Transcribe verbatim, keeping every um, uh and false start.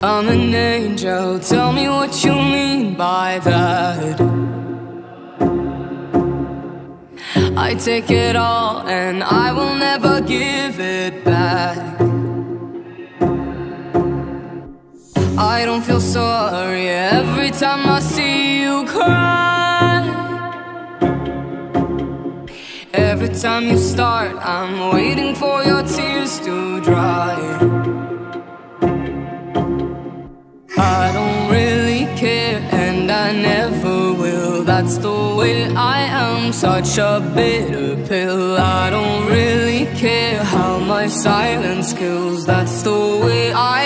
I'm an angel, tell me what you mean by that. I take it all and I will never give it back. I don't feel sorry every time I see you cry. Every time you start, I'm waiting for your tears to dry. I don't really care and I never will. That's the way I am, such a bitter pill. I don't really care how my silence kills. That's the way I